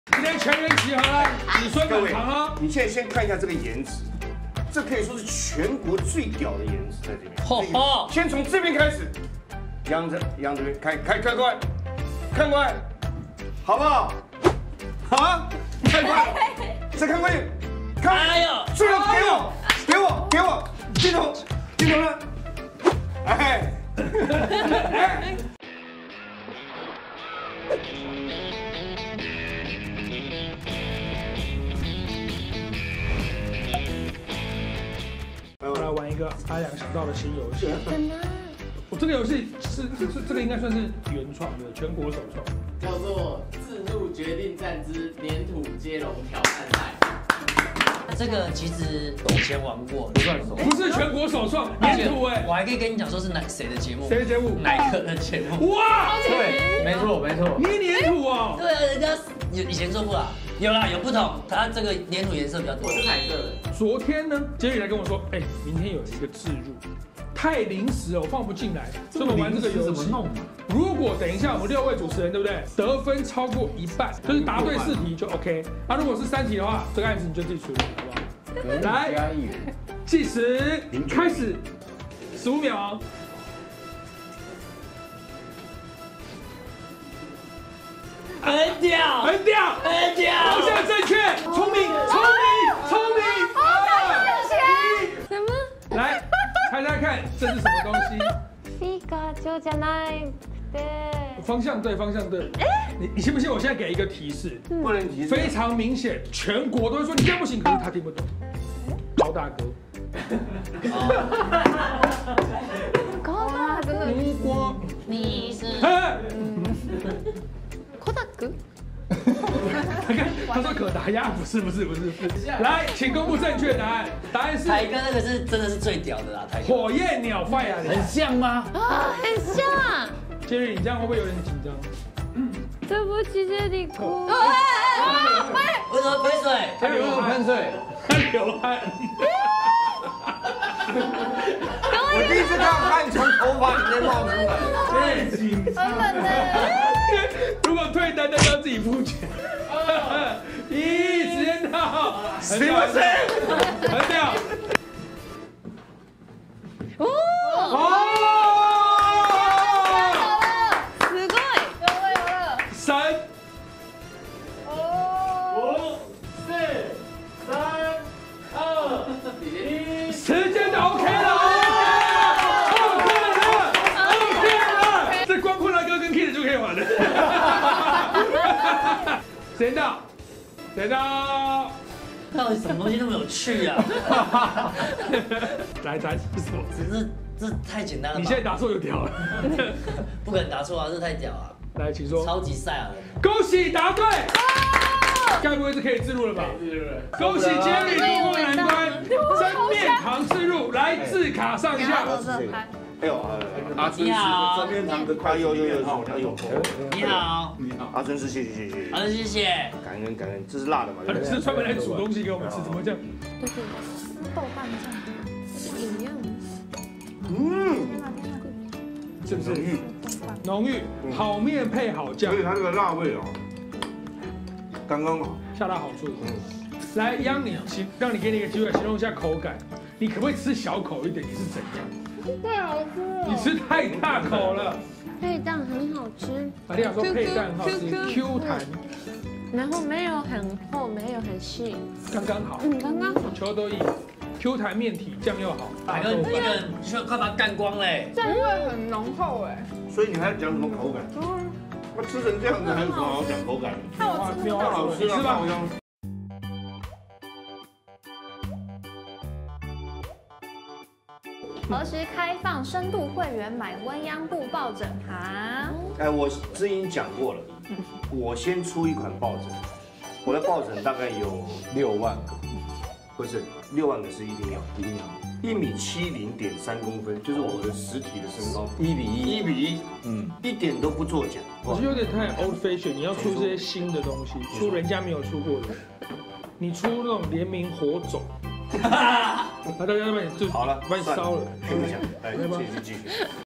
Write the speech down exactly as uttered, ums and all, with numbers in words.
今天全员集合了，子孙满堂哦。 你现在先看一下这个颜值，这可以说是全国最屌的颜值在这边。 吼吼！ 先从这边开始，杨这杨这边开开看过来，看过来，好不好？好，看过来，再看过来，看， 哎呦， 最后给我，给我，给我，镜头，镜头呢？哎，哎。 我来玩一个阿良想到的新游戏。我这个游戏是是这个应该算是原创的，全国首创， 叫做自入决定战之粘土接龙挑战赛。 这个其实以前玩过，不算熟， 不是全国首创，粘土哎， 我还可以跟你讲说是哪谁的节目， 谁的节目？ 哪个的节目？ 哇， 对，没错没错， 捏粘土哦。 对啊，人家有以前做过啊，有啦，有不同，它这个粘土颜色比较多， 我是彩色的。 昨天呢，杰里来跟我说，哎，明天有一个置入，太临时了，我放不进来，所以我们玩这个游戏。如果等一下我们六位主持人对不对，得分超过一半，就是答对四题就 OK。啊，如果是三题的话，这个案子你就自己处理，好不好？来，计时开始，十五秒。 很屌， 很屌， 很屌， 方向正确，聪明，聪明，聪明。 什么？ 来，猜猜看，这是什么东西？ ピカチュウじゃないで。 方向对，方向对。你你信不信？我现在给一个提示， 不能提示， 非常明显，全国都会说你这样不行，可是他听不懂。高大哥。 高大哥。 如果你是。 コダク。 他看他说可达鸭，不是不是不是不是。来，请公布正确答案。答案是台哥那个是真的是最屌的啦，台哥。 火焰鸟 fire， 很像吗？ 啊，很像。 杰瑞，你这样会不会有点紧张？ 对不起，杰里哭。 为什么喷水？ 他流什么喷水？ 他流汗。 我第一次看汗从头发里面冒出来， 太紧张了。如果退单，那就要自己付钱。咦，时间到， 是不是？ 很屌。 哦。 哦。 すごい。有了有了。 三。 五、四、三、二、一， 时间就 OK 了 ，OK 了 ，OK 了，这光坤大哥跟 Kid 就可以玩了。时间到，时间到， 到底什么东西那么有趣啊？ 来，答案是什么？ 只是这太简单了吧？ 你现在答错就屌了。 不可能答错啊，这太屌了！ 来，请说。 超级赛亚人。 恭喜答对。该不会是可以自入了吧？恭喜杰里度过难关，真面堂自入，来字卡上下。 哎呦， 阿春是真面堂的快，有有有，哎呦， 你好， 你好， 阿春是谢谢谢谢， 好的，谢谢。 感恩感恩，这是辣的嘛？对不对？ 是专门来煮东西给我们吃，怎么这样？ 对对，豆瓣酱，是一样。 嗯， 是不是？浓郁，好面配好酱所，以它这个辣味哦，刚刚好。 恰到好处。来，央你形，让你给你一个机会形容一下口感，你可不可以吃小口一点？你是怎样？ 太好吃了。 你吃太大口了。 配蛋很好吃。 玛利亚说配蛋很好吃 ，Q 弹， 然后没有很厚，没有很细， 刚刚好， 嗯，刚刚好。 球都硬 q 弹面体，酱又好。 大哥，你这个需要快把它干光嘞。 酱味很浓厚哎。 所以你还要讲什么口感？我吃成这样子还有什么好讲口感？ 看我吃没有好吃，你吃吧。 何时开放深度会员买温央布抱枕行？ 哎，我之前讲过了，我先出一款抱枕，我的抱枕大概有六万个， 不是六万个是一定要一定要一米七零点三公分，就是我的实体的身高， 一比一， 一比一， 嗯， 一点都不作假。 我觉得有点太 old fashion， 你要出这些新的东西，出人家没有出过的。你出那种联名火种，那大家把你就好了， 把你烧了。 听不讲，哎，继续继续。